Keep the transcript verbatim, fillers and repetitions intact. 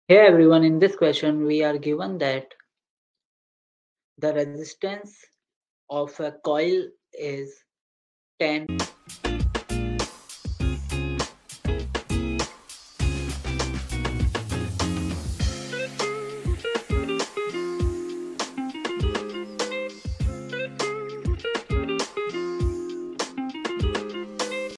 Hey everyone, in this question we are given that the resistance of a coil is ten